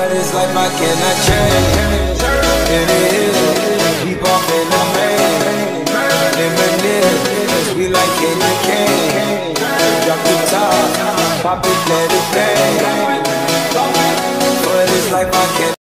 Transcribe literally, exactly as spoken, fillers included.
this life I cannot change. It is, keep off in the rain. Reminisce, we like candy cane. Drop the top, pop it, let it bang. For this life I